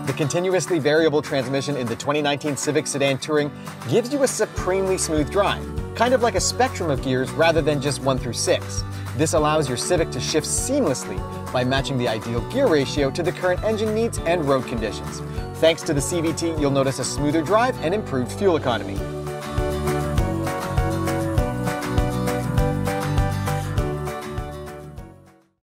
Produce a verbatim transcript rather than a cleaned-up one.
The continuously variable transmission in the twenty nineteen Civic Sedan Touring gives you a supremely smooth drive, kind of like a spectrum of gears rather than just one through six. This allows your Civic to shift seamlessly by matching the ideal gear ratio to the current engine needs and road conditions. Thanks to the C V T, you'll notice a smoother drive and improved fuel economy.